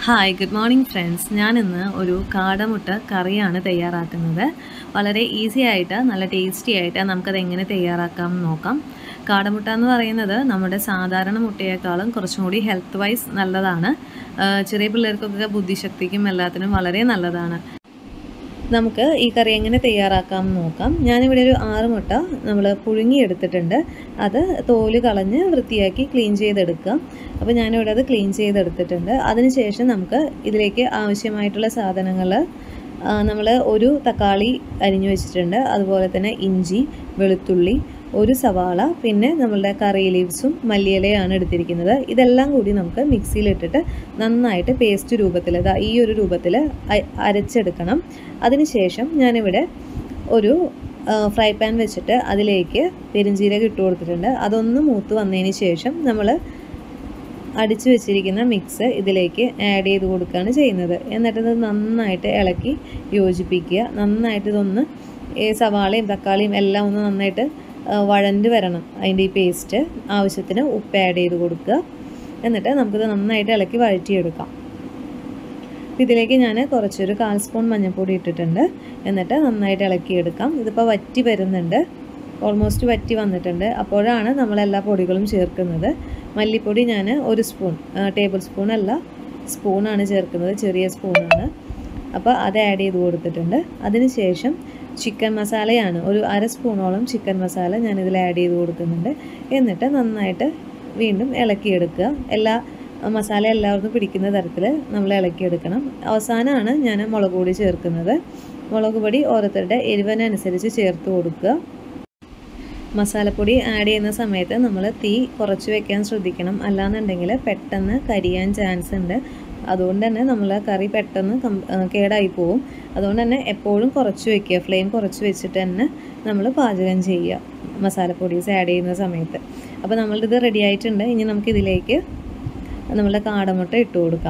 Hi good morning friends. ഞാനിന്ന് ഒരു കാടമുട്ട കറിയാണ് തയ്യാറാക്കുന്നത്. വളരെ ഈസി ആയിട്ട് നല്ല ടേസ്റ്റി ആയിട്ട് നമുക്കത് എങ്ങനെ തയ്യാറാക്കാം എന്ന് നോക്കാം. കാടമുട്ട എന്ന് പറയുന്നത് നമ്മുടെ സാധാരണ മുട്ടയേക്കാളും കുറച്ചും കൂടി ഹെൽത്ത് വൈസ് നല്ലതാണ്. ചെറിയ പിള്ളേർക്കൊക്കെ ബുദ്ധിശക്തിക്കും എല്ലാത്തിനും വളരെ നല്ലതാണ്. നമുക്ക് ഈ കറി എങ്ങനെ തയ്യാറാക്കാം എന്ന് നോക്കാം. ഞാനിവിടെ ഒരു 6 മുട്ട നമ്മൾ പുഴുങ്ങിയെടുത്തിട്ടുണ്ട്. അത് തോല് കളഞ്ഞ് വൃത്തിയാക്കി ക്ലീൻ ചെയ്തെടുക്കുക. അപ്പോൾ ഞാനിവിടെ അത് ക്ലീൻ ചെയ്തെടുത്തിട്ടുണ്ട്. അതിനുശേഷം നമുക്ക് ഇതിലേക്ക് ആവശ്യമായിട്ടുള്ള സാധനങ്ങൾ നമ്മൾ ഒരു തക്കാളി അരിഞ്ഞു വെച്ചിട്ടുണ്ട്. അതുപോലെ തന്നെ ഇഞ്ചി, വെളുത്തുള്ളി, ഒരു സവാള, പിന്നെ നമ്മളുടെ കറി ലീവ്സും മല്ലിയിലയാണ് എടുത്തിരിക്കുന്നത്. ഇതെല്ലാം കൂടി നമുക്ക് മിക്സിയിലിട്ടിട്ട് നന്നായിട്ട് പേസ്റ്റ് രൂപത്തിൽ ഈ ഒരു രൂപത്തിൽ അരച്ചെടുക്കണം. അതിനുശേഷം ഞാനിവിടെ ഒരു ഫ്രൈ പാൻ വെച്ചിട്ട് അതിലേക്ക് പെരുംജീരകം ഇട്ട് കൊടുത്തിട്ടുണ്ട്. അതൊന്ന് മൂത്ത് വന്നതിന് ശേഷം നമ്മൾ അടിച്ചു വെച്ചിരിക്കുന്ന മിക്സ് ഇതിലേക്ക് ആഡ് ചെയ്ത് കൊടുക്കുകയാണ് ചെയ്യുന്നത്. എന്നിട്ട് നന്നായിട്ട് ഇളക്കി യോജിപ്പിക്കുക. നന്നായിട്ട് ഇതൊന്ന് സവാളയും തക്കാളിയും എല്ലാം ഒന്ന് നന്നായിട്ട് വഴണ്ട് വരണം. അതിൻ്റെ ഈ പേസ്റ്റ് ആവശ്യത്തിന് ഉപ്പ് ആഡ് ചെയ്ത് കൊടുക്കുക. എന്നിട്ട് നമുക്കിത് നന്നായിട്ട് ഇളക്കി വഴറ്റിയെടുക്കാം. ഇതിലേക്ക് ഞാൻ കുറച്ചൊരു 1/4 സ്പൂൺ മഞ്ഞൾപ്പൊടി ഇട്ടിട്ടുണ്ട്. എന്നിട്ട് നന്നായിട്ട് ഇളക്കിയെടുക്കാം. ഇതിപ്പോൾ വറ്റി വരുന്നുണ്ട്, ഓൾമോസ്റ്റ് വറ്റി വന്നിട്ടുണ്ട്. അപ്പോഴാണ് നമ്മളെല്ലാ പൊടികളും ചേർക്കുന്നത്. മല്ലിപ്പൊടി ഞാൻ 1 സ്പൂൺ, ടേബിൾ സ്പൂൺ അല്ല സ്പൂണാണ് ചേർക്കുന്നത്, ചെറിയ സ്പൂണാണ്. അപ്പോൾ അത് ആഡ് ചെയ്ത് കൊടുത്തിട്ടുണ്ട്. അതിനുശേഷം ചിക്കൻ മസാലയാണ്, ഒരു 1/2 സ്പൂണോളം ചിക്കൻ മസാല ഞാനിതിൽ ആഡ് ചെയ്ത് കൊടുക്കുന്നുണ്ട്. എന്നിട്ട് നന്നായിട്ട് വീണ്ടും ഇളക്കിയെടുക്കുക. മസാല എല്ലാവർക്കും പിടിക്കുന്ന തരത്തിൽ നമ്മൾ ഇളക്കിയെടുക്കണം. അവസാനമാണ് ഞാൻ മുളക് പൊടി ചേർക്കുന്നത്. മുളക് പൊടി ഓരോരുത്തരുടെ എരിവിനനുസരിച്ച് ചേർത്ത് കൊടുക്കുക. മസാലപ്പൊടി ആഡ് ചെയ്യുന്ന സമയത്ത് നമ്മൾ തീ കുറച്ച് വെക്കാൻ ശ്രദ്ധിക്കണം, അല്ലാന്നുണ്ടെങ്കിൽ പെട്ടെന്ന് കരിയാൻ ചാൻസ് ഉണ്ട്. അതുകൊണ്ട് തന്നെ നമ്മൾ കറി പെട്ടെന്ന് കേടായി പോവും. അതുകൊണ്ട് തന്നെ എപ്പോഴും കുറച്ച് വയ്ക്കുക, ഫ്ലെയിം കുറച്ച് വെച്ചിട്ട് തന്നെ നമ്മൾ പാചകം ചെയ്യുക മസാലപ്പൊടീസ് ആഡ് ചെയ്യുന്ന സമയത്ത്. അപ്പോൾ നമ്മളിത് റെഡി ആയിട്ടുണ്ട്. ഇനി നമുക്കിതിലേക്ക് നമ്മളുടെ കാടമുട്ട ഇട്ട് കൊടുക്കാം.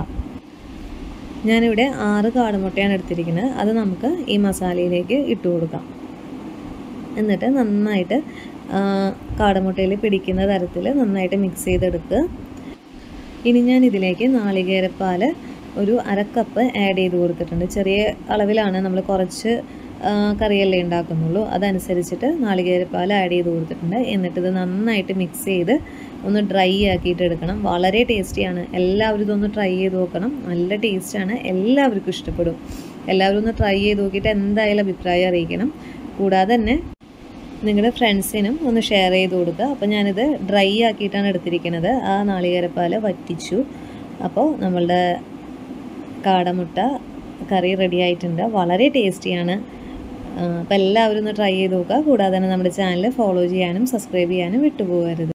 ഞാനിവിടെ 6 കാടമുട്ടയാണ് എടുത്തിരിക്കുന്നത്. അത് നമുക്ക് ഈ മസാലയിലേക്ക് ഇട്ട് കൊടുക്കാം. എന്നിട്ട് നന്നായിട്ട് കാടമുട്ടയിൽ പിടിക്കുന്ന തരത്തിൽ നന്നായിട്ട് മിക്സ് ചെയ്തെടുക്കുക. ഇനി ഞാൻ ഇതിലേക്ക് നാളികേരപ്പാൽ ഒരു 1/2 കപ്പ് ആഡ് ചെയ്ത് കൊടുത്തിട്ടുണ്ട്. ചെറിയ അളവിലാണ്, നമ്മൾ കുറച്ച് കറിയല്ലേ ഉണ്ടാക്കുന്നുള്ളൂ, അതനുസരിച്ചിട്ട് നാളികേരപ്പാൽ ആഡ് ചെയ്ത് കൊടുത്തിട്ടുണ്ട്. എന്നിട്ടിത് നന്നായിട്ട് മിക്സ് ചെയ്ത് ഒന്ന് ഡ്രൈ ആക്കിയിട്ട് എടുക്കണം. വളരെ ടേസ്റ്റിയാണ്. എല്ലാവരും ഇതൊന്ന് ട്രൈ ചെയ്ത് നോക്കണം. നല്ല ടേസ്റ്റാണ്, എല്ലാവർക്കും ഇഷ്ടപ്പെടും. എല്ലാവരും ഒന്ന് ട്രൈ ചെയ്ത് നോക്കിയിട്ട് എന്തായാലും അഭിപ്രായം അറിയിക്കണം. കൂടാതെ തന്നെ നിങ്ങളുടെ ഫ്രണ്ട്സിനും ഒന്ന് ഷെയർ ചെയ്ത് കൊടുക്കുക. അപ്പോൾ ഞാനിത് ഡ്രൈ ആക്കിയിട്ടാണ് എടുത്തിരിക്കുന്നത്. ആ നാളികേരപ്പാൽ വറ്റിച്ചു. അപ്പോൾ നമ്മളുടെ കാടമുട്ട കറി റെഡി ആയിട്ടുണ്ട്. വളരെ ടേസ്റ്റിയാണ്. അപ്പോൾ എല്ലാവരും ഒന്ന് ട്രൈ ചെയ്ത് നോക്കുക. കൂടാതെ തന്നെ നമ്മുടെ ചാനൽ ഫോളോ ചെയ്യാനും സബ്സ്ക്രൈബ് ചെയ്യാനും വിട്ടുപോകരുത്.